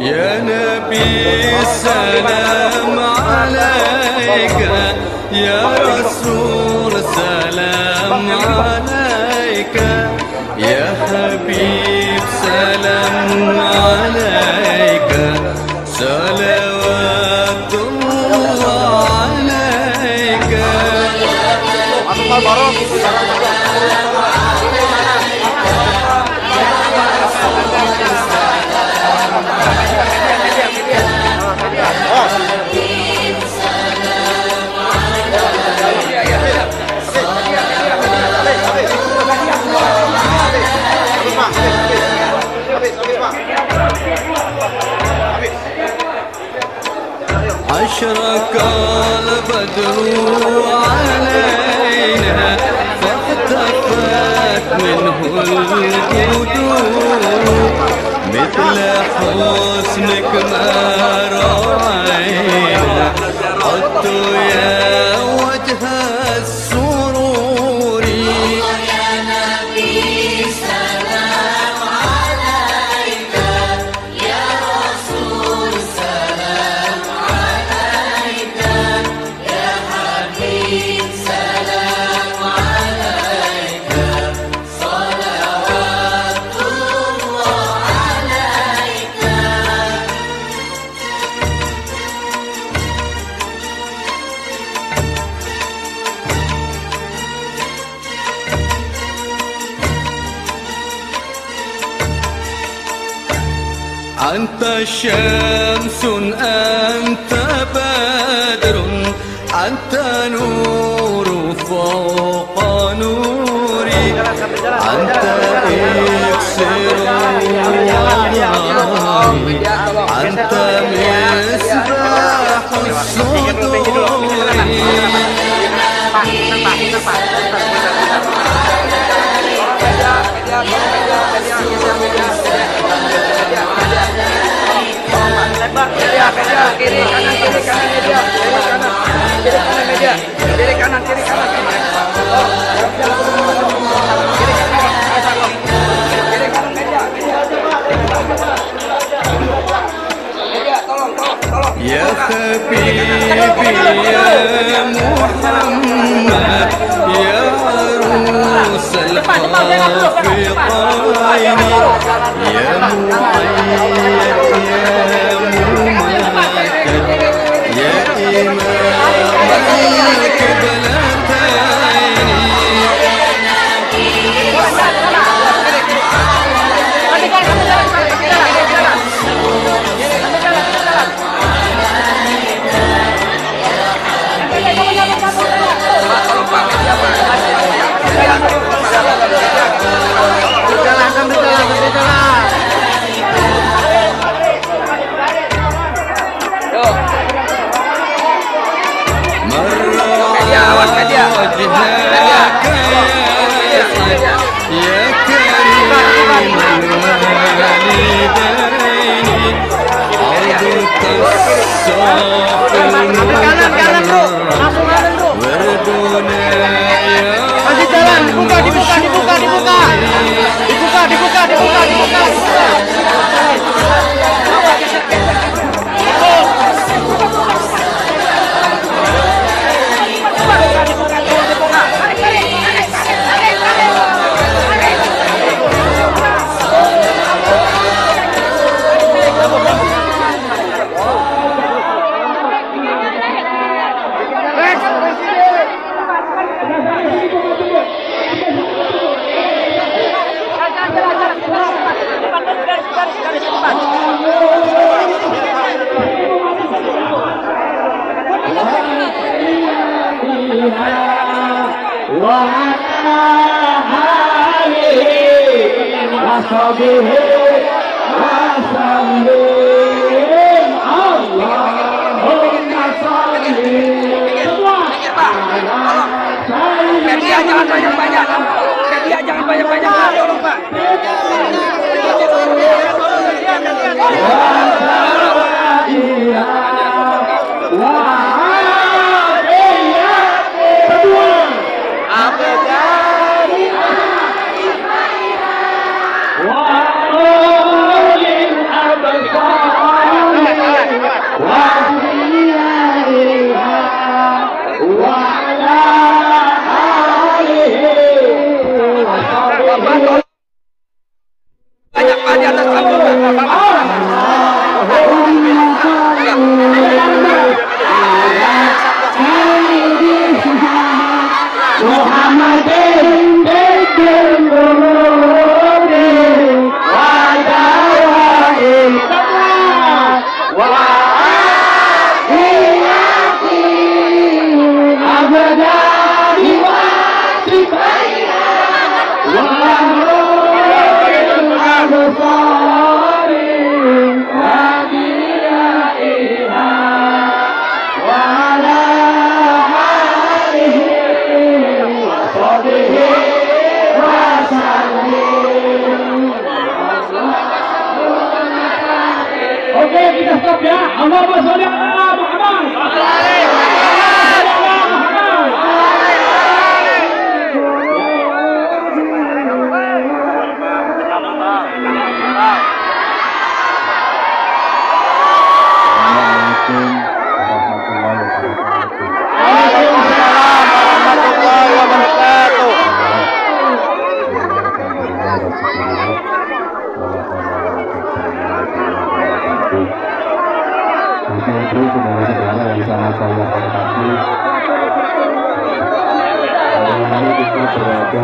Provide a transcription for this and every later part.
يا نبي سلام عليك، يا رسول سلام عليك، يا حبيب سلام عليك، صلوات الله عليك. أشرق البدر علينا فاختفت منه البدور، مثل حسنك ما رأينا قط يا وجه السرور. يا نبي سلام عليك، يا رسول سلام عليك، يا حبيب سلام عليك، صلوات الله عليك. أنت شمس أنت بدر، أنت نور فوق نوري، أنت إكسير وضعي، أنت مصباح الصدور. Kiri kanan meja, kiri kanan kiri kanan. يا حبيبي يا محمد، يا عروس الحافظين، يا مؤيد يا ممكن، يا إمام القبلتين. يا كريم الوالدين، عرضك الصافي المطهر، وردنا يا وصحبه وسلم. اللهم صل Media jangan banyak-banyak. Media jangan banyak-banyak. Tolong Pak. وأولي الأبصار Oke, kita stop ya. Allahumma sholli ala Muhammad. Assalamualaikum warahmatullahi wabarakatuh. Waalaikumsalam warahmatullahi wabarakatuh. Itu saudara-saudara yang sangat saya hormati. Hari kita berada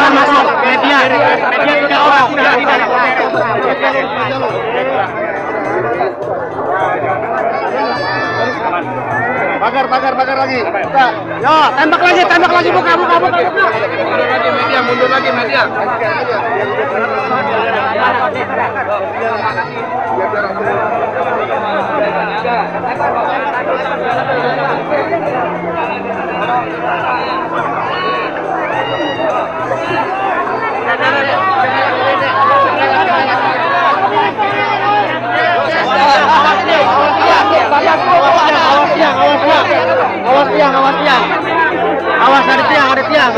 Silakan masuk. Media punya orang sudah di dalam. Bakar lagi. Buka. Yo, tembak lagi, buka. Mundur lagi media. Awas ada tiang.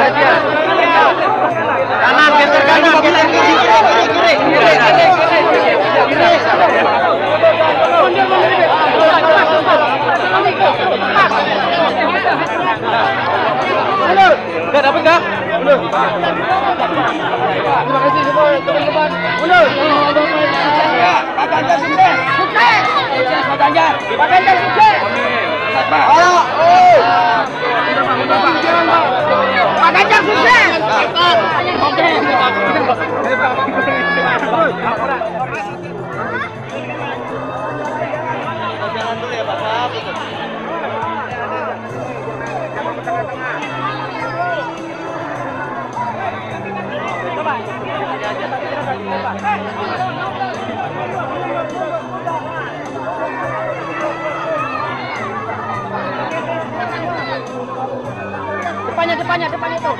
Kanan, geser kanan, Enggak dapat enggak? Belum. Terima kasih semua teman-teman. Belum. Pak Ganjar sukses. Sukses Pak Ganjar. Pak Ganjar sukses. Pak Ganjar sukses. Oke. Jalan dulu ya Pak. Depannya tuh.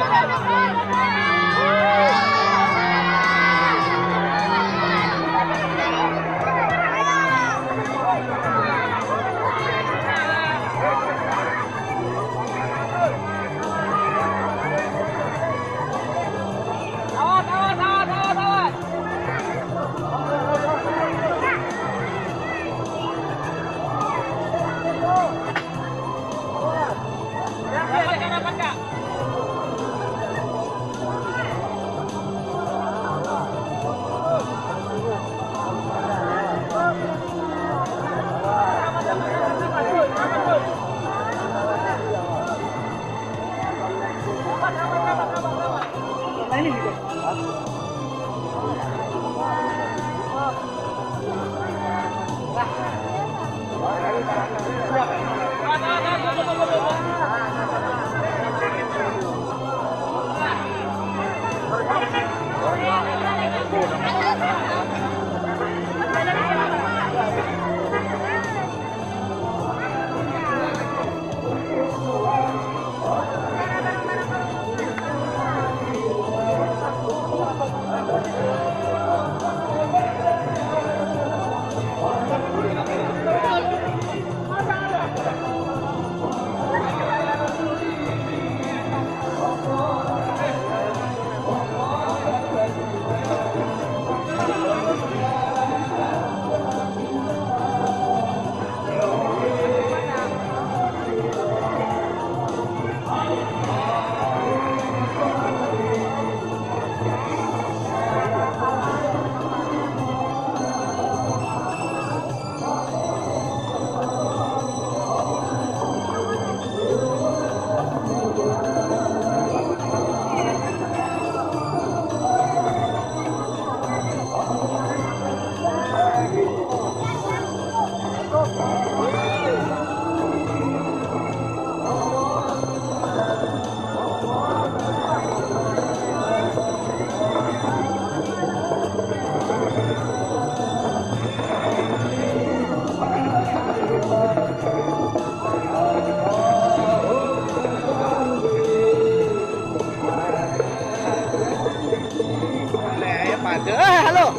Halo.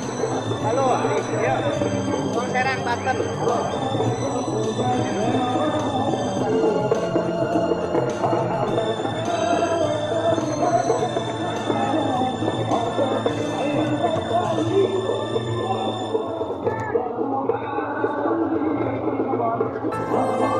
Yuk. Bang Serang Banten. Halo.